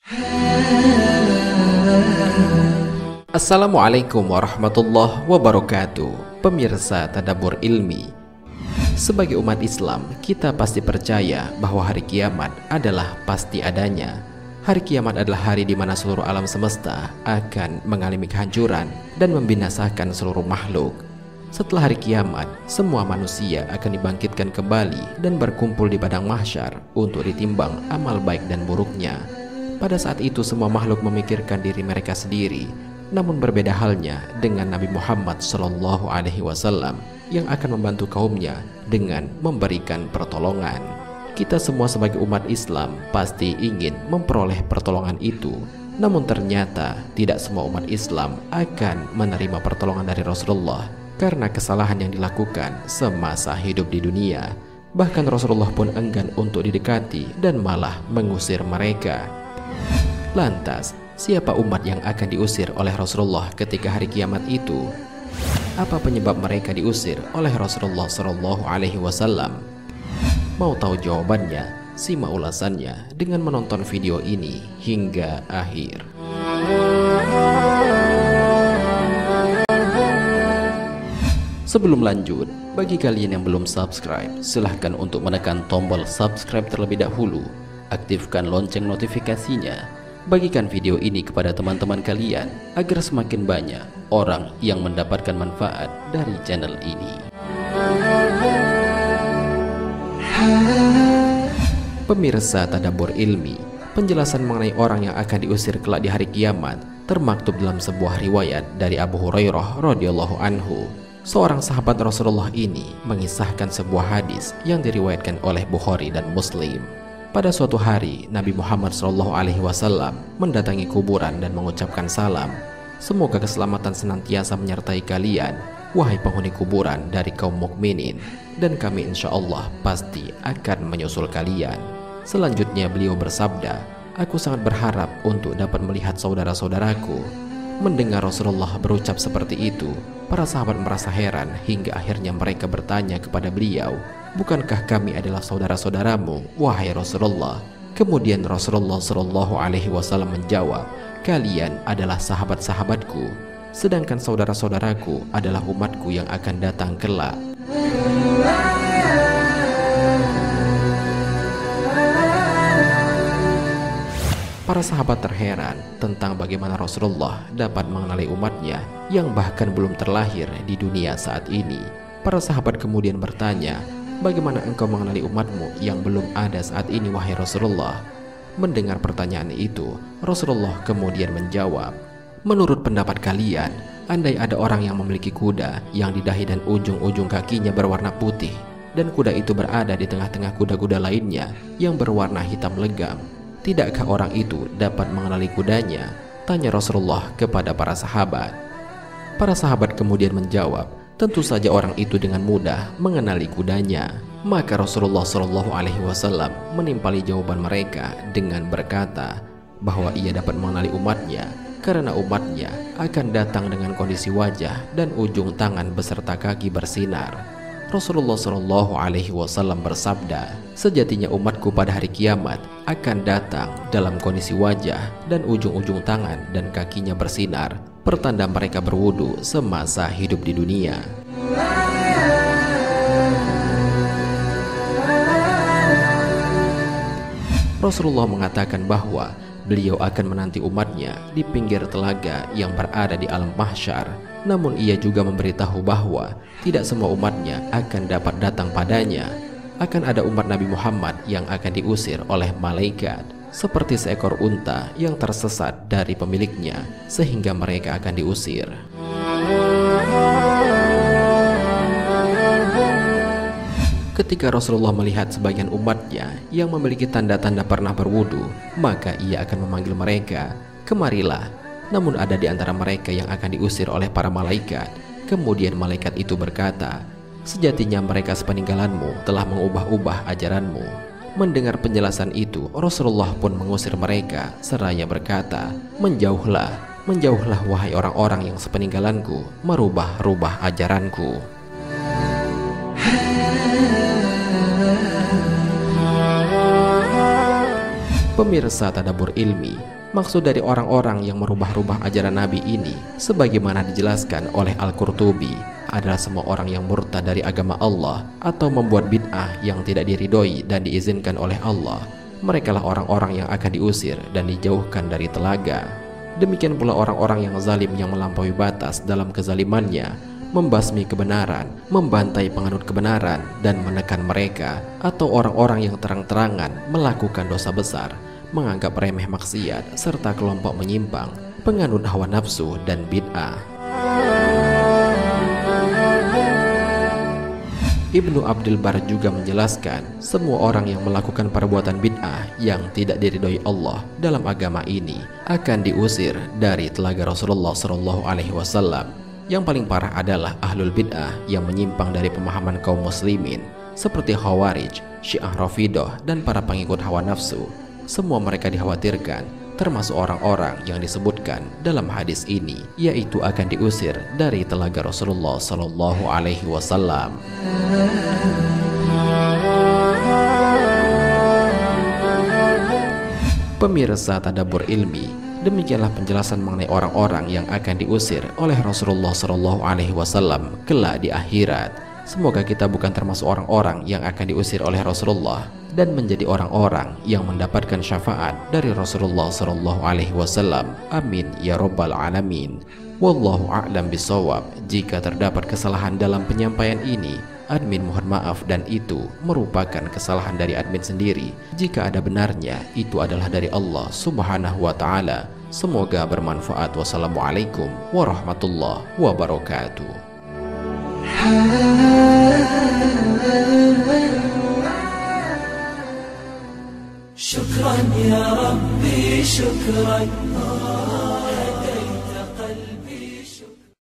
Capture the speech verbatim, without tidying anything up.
Assalamualaikum warahmatullahi wabarakatuh. Pemirsa Tadabbur Ilmi, sebagai umat Islam, kita pasti percaya bahwa hari kiamat adalah pasti adanya. Hari kiamat adalah hari di mana seluruh alam semesta akan mengalami kehancuran dan membinasakan seluruh makhluk. Setelah hari kiamat, semua manusia akan dibangkitkan kembali dan berkumpul di padang mahsyar untuk ditimbang amal baik dan buruknya. Pada saat itu semua makhluk memikirkan diri mereka sendiri. Namun berbeda halnya dengan Nabi Muhammad shallallahu alaihi wasallam yang akan membantu kaumnya dengan memberikan pertolongan. Kita semua sebagai umat Islam pasti ingin memperoleh pertolongan itu. Namun ternyata tidak semua umat Islam akan menerima pertolongan dari Rasulullah karena kesalahan yang dilakukan semasa hidup di dunia. Bahkan Rasulullah pun enggan untuk didekati dan malah mengusir mereka. Lantas, siapa umat yang akan diusir oleh Rasulullah ketika hari kiamat itu? Apa penyebab mereka diusir oleh Rasulullah shallallahu alaihi wasallam? Mau tahu jawabannya? Simak ulasannya dengan menonton video ini hingga akhir. Sebelum lanjut, bagi kalian yang belum subscribe, silahkan untuk menekan tombol subscribe terlebih dahulu. Aktifkan lonceng notifikasinya. Bagikan video ini kepada teman-teman kalian agar semakin banyak orang yang mendapatkan manfaat dari channel ini. Pemirsa Tadabbur Ilmi, penjelasan mengenai orang yang akan diusir kelak di hari kiamat termaktub dalam sebuah riwayat dari Abu Hurairah radhiyallahu anhu. Seorang sahabat Rasulullah ini mengisahkan sebuah hadis yang diriwayatkan oleh Bukhari dan Muslim. Pada suatu hari, Nabi Muhammad shallallahu alaihi wasallam mendatangi kuburan dan mengucapkan salam. Semoga keselamatan senantiasa menyertai kalian, wahai penghuni kuburan dari kaum mukminin, dan kami insya Allah pasti akan menyusul kalian. Selanjutnya beliau bersabda, aku sangat berharap untuk dapat melihat saudara-saudaraku. Mendengar Rasulullah berucap seperti itu, para sahabat merasa heran hingga akhirnya mereka bertanya kepada beliau, bukankah kami adalah saudara-saudaramu, wahai Rasulullah? Kemudian Rasulullah shallallahu alaihi wasallam menjawab, kalian adalah sahabat-sahabatku, sedangkan saudara-saudaraku adalah umatku yang akan datang kelak. Para sahabat terheran tentang bagaimana Rasulullah dapat mengenali umatnya yang bahkan belum terlahir di dunia saat ini. Para sahabat kemudian bertanya, bagaimana engkau mengenali umatmu yang belum ada saat ini, wahai Rasulullah? Mendengar pertanyaan itu, Rasulullah kemudian menjawab, menurut pendapat kalian, andai ada orang yang memiliki kuda yang di dahi dan ujung-ujung kakinya berwarna putih, dan kuda itu berada di tengah-tengah kuda-kuda lainnya yang berwarna hitam legam, tidakkah orang itu dapat mengenali kudanya? Tanya Rasulullah kepada para sahabat. Para sahabat kemudian menjawab, tentu saja orang itu dengan mudah mengenali kudanya. Maka Rasulullah shallallahu alaihi wasallam menimpali jawaban mereka dengan berkata bahwa ia dapat mengenali umatnya karena umatnya akan datang dengan kondisi wajah dan ujung tangan beserta kaki bersinar. Rasulullah shallallahu alaihi wasallam bersabda, sejatinya umatku pada hari kiamat akan datang dalam kondisi wajah dan ujung-ujung tangan dan kakinya bersinar, pertanda mereka berwudu semasa hidup di dunia. Rasulullah mengatakan bahwa beliau akan menanti umatnya di pinggir telaga yang berada di alam mahsyar. Namun ia juga memberitahu bahwa tidak semua umatnya akan dapat datang padanya. Akan ada umat Nabi Muhammad yang akan diusir oleh malaikat, seperti seekor unta yang tersesat dari pemiliknya, sehingga mereka akan diusir. Ketika Rasulullah melihat sebagian umatnya yang memiliki tanda-tanda pernah berwudu, maka ia akan memanggil mereka, kemarilah. Namun ada di antara mereka yang akan diusir oleh para malaikat. Kemudian malaikat itu berkata, sejatinya mereka sepeninggalanmu telah mengubah-ubah ajaranmu. Mendengar penjelasan itu, Rasulullah pun mengusir mereka seraya berkata, menjauhlah, menjauhlah wahai orang-orang yang sepeninggalanku merubah-rubah ajaranku. Pemirsa Tadabbur Ilmi, Maksud dari orang-orang yang merubah-rubah ajaran Nabi ini, sebagaimana dijelaskan oleh Al-Qurtubi, adalah semua orang yang murtad dari agama Allah atau membuat bid'ah yang tidak diridhoi dan diizinkan oleh Allah. Merekalah orang-orang yang akan diusir dan dijauhkan dari telaga. Demikian pula orang-orang yang zalim yang melampaui batas dalam kezalimannya, membasmi kebenaran, membantai penganut kebenaran, dan menekan mereka, atau orang-orang yang terang-terangan melakukan dosa besar, menganggap remeh maksiat, serta kelompok menyimpang, penganut hawa nafsu dan bid'ah. Ibnu Abdul Bar juga menjelaskan, semua orang yang melakukan perbuatan bid'ah yang tidak diridhoi Allah dalam agama ini akan diusir dari telaga Rasulullah shallallahu alaihi wasallam. Yang paling parah adalah ahlul bid'ah yang menyimpang dari pemahaman kaum muslimin, seperti Khawarij, Syiah Rafidah, dan para pengikut hawa nafsu. Semua mereka dikhawatirkan, termasuk orang-orang yang disebutkan dalam hadis ini, yaitu akan diusir dari telaga Rasulullah Sallallahu Alaihi Wasallam. Pemirsa Tadabbur Ilmi, demikianlah penjelasan mengenai orang-orang yang akan diusir oleh Rasulullah Sallallahu Alaihi Wasallam kelak di akhirat. Semoga kita bukan termasuk orang-orang yang akan diusir oleh Rasulullah dan menjadi orang-orang yang mendapatkan syafaat dari Rasulullah Sallallahu Alaihi Wasallam. Amin ya Rabbal Alamin. Wallahu a'lam bishawab. Jika terdapat kesalahan dalam penyampaian ini, admin mohon maaf, dan itu merupakan kesalahan dari admin sendiri. Jika ada benarnya, itu adalah dari Allah Subhanahu wa Ta'ala. Semoga bermanfaat. Wassalamualaikum warahmatullahi wabarakatuh. شكرا يا ربي شكرا.